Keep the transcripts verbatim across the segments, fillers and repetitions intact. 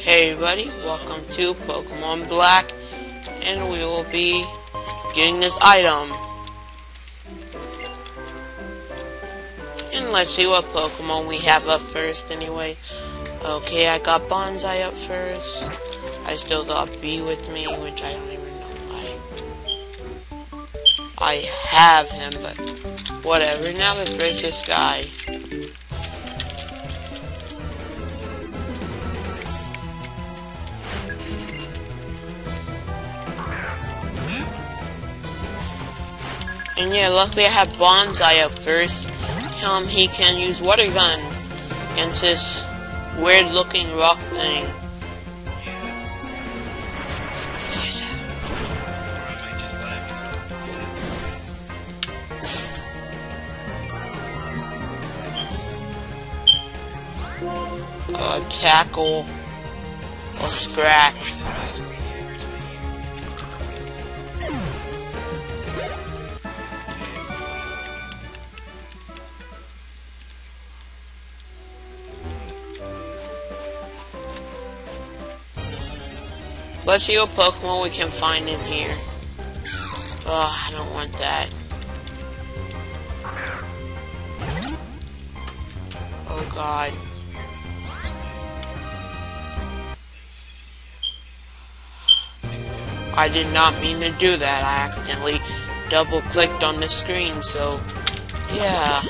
Hey everybody, welcome to Pokemon Black, and we will be getting this item. And let's see what Pokemon we have up first anyway. Okay, I got Bonsai up first. I still got B with me, which I don't even know why. I have him, but whatever. Now let's race this guy. And yeah, luckily I have Bonsai up first. Um, he can use Water Gun against this weird looking rock thing. Uh, tackle or scratch. Let's see what Pokemon we can find in here. Oh, I don't want that. Oh god. I did not mean to do that. I accidentally double clicked on the screen, so yeah.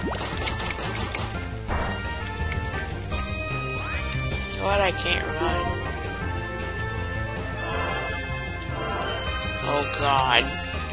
What? I can't run. Oh god.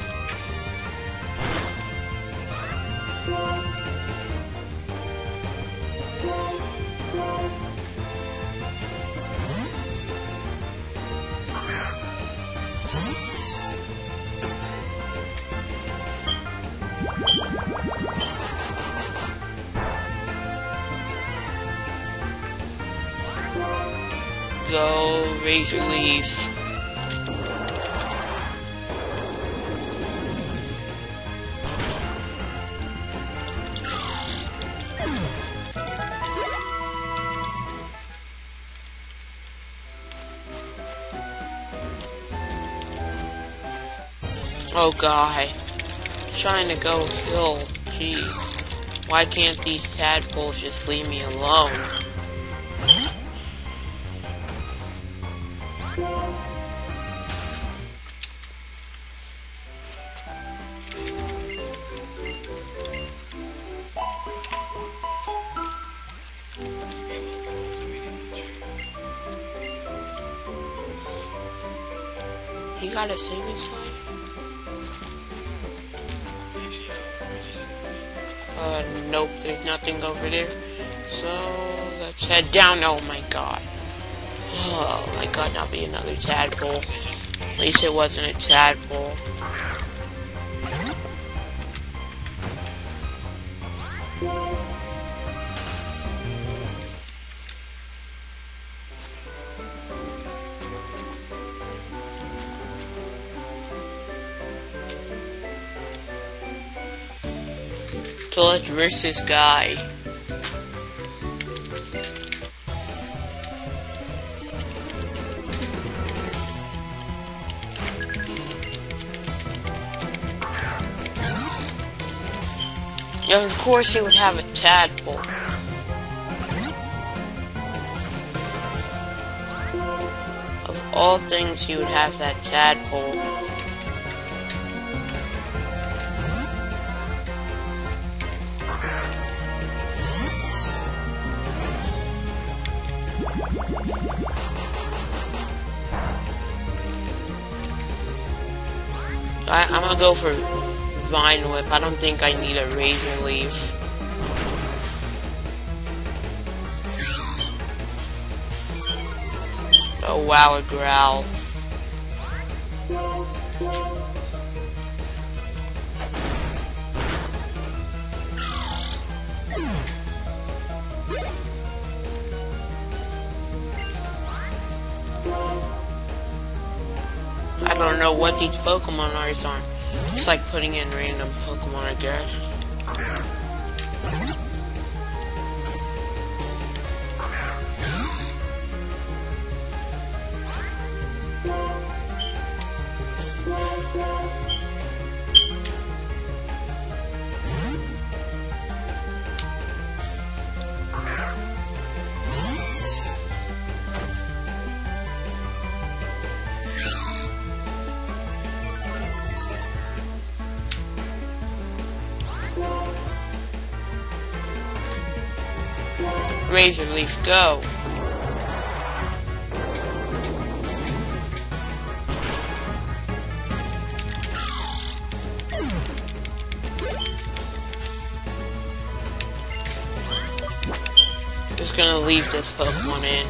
Go, Razor Leaf. Oh god. Trying to go kill. Gee. Why can't these tadpoles just leave me alone? He got a saving slide? Uh, nope, there's nothing over there. So, let's head down. Oh my god. Oh my god, not be another tadpole. At least it wasn't a tadpole. So let's verse this guy. Yeah, of course he would have a tadpole. Of all things, he would have that tadpole. I, I'm gonna go for Vine Whip. I don't think I need a Razor Leaf. Oh wow, a Growl. I don't know what these Pokemon are on. It's like putting in random Pokemon, I guess. Razor Leaf, go! Just gonna leave this Pokemon in.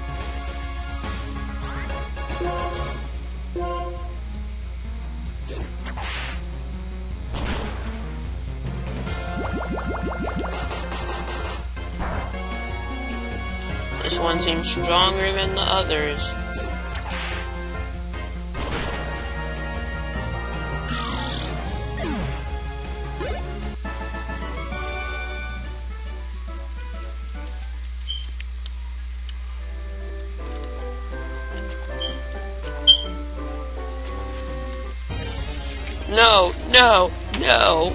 This one seems stronger than the others. No, no, no.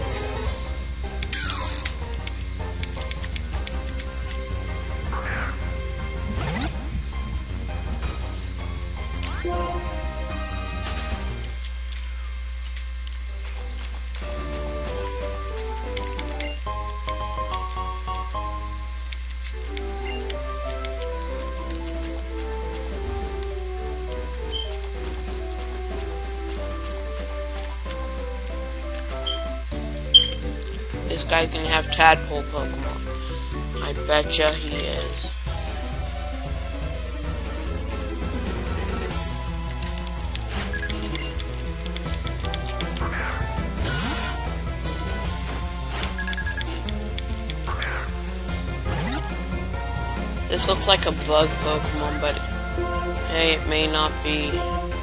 This guy can have tadpole Pokemon. I betcha he is. This looks like a bug Pokemon, but hey, it may not be.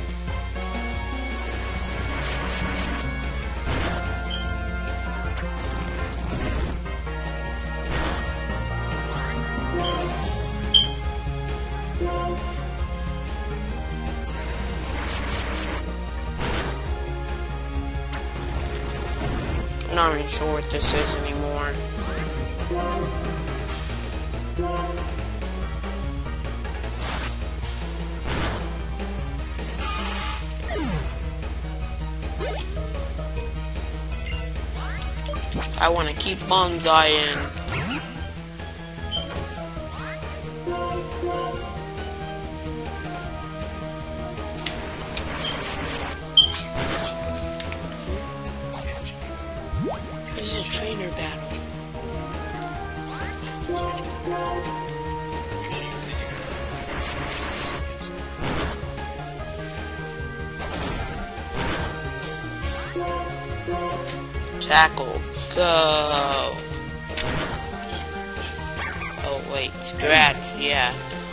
I'm not even sure what this is anymore. I want to keep Bonsai in. This is a trainer battle. Tackle, go. Oh wait, scratch, yeah.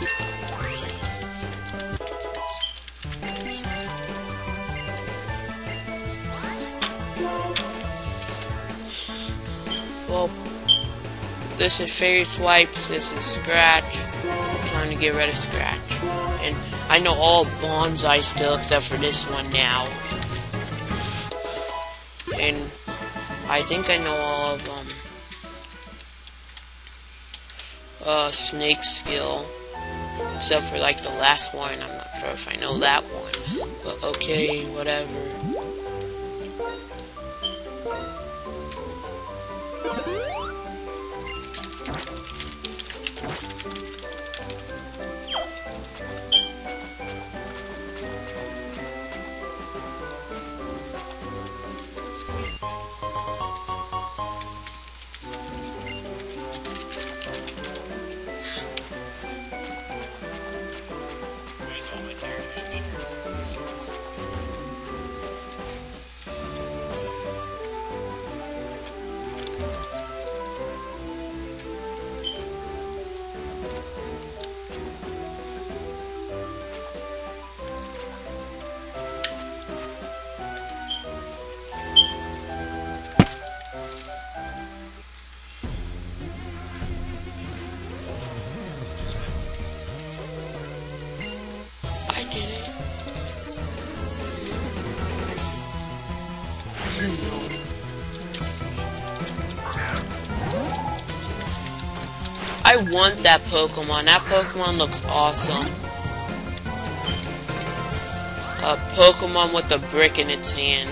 Well, this is Fairy Swipes, this is Scratch. I'm trying to get rid of Scratch. And I know all Bonsai still except for this one now. And I think I know all of them. Uh, Snake Skill. Except for like the last one, I'm not sure if I know that one. But okay, whatever. I want that Pokemon. That Pokemon looks awesome. A Pokemon with a brick in its hand.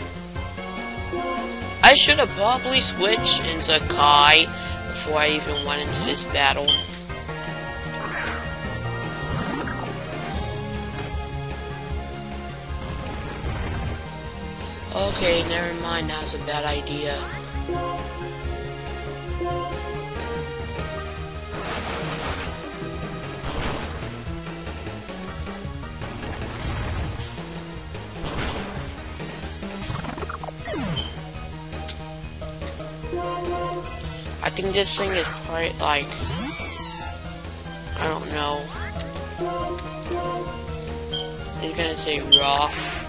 I should have probably switched into Kai before I even went into this battle. Okay, never mind, that was a bad idea. I think this thing is probably like, I don't know. He's gonna say raw.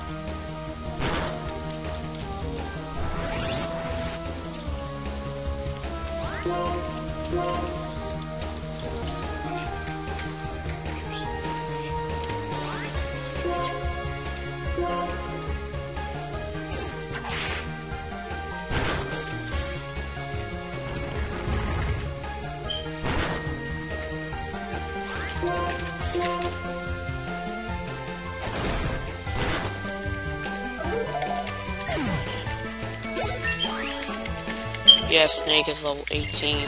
Yeah, Snake is level eighteen.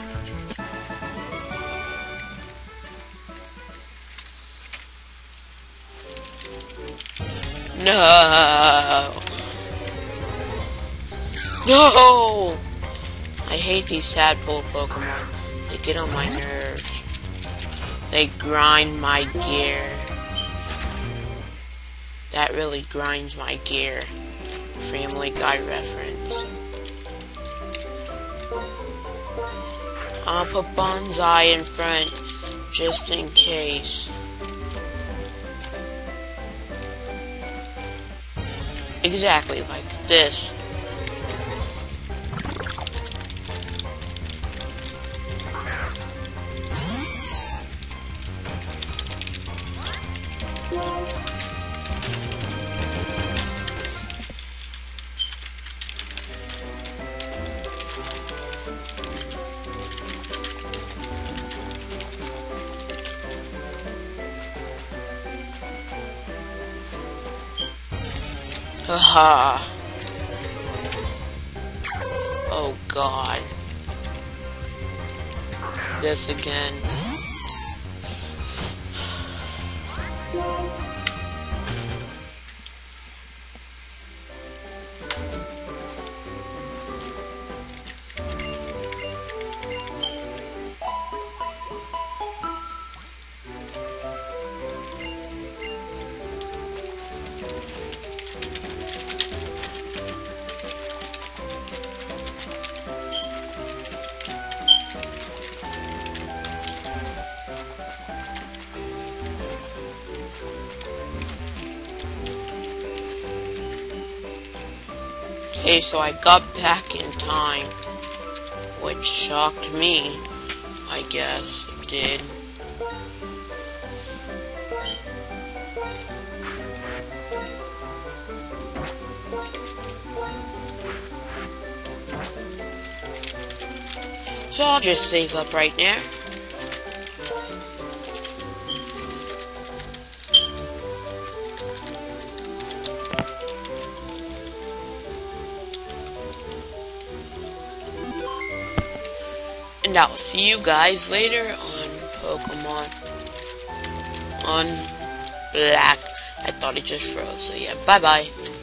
No! No! I hate these tadpole Pokemon. They get on my nerves. They grind my gear. That really grinds my gear. Family Guy reference. I'll put Bonsai in front, just in case. Exactly like this. Haha. Oh god. This again. Okay, so I got back in time, which shocked me, I guess it did. So I'll just save up right now. And I'll see you guys later on Pokemon on Black. I thought it just froze, so yeah, bye bye.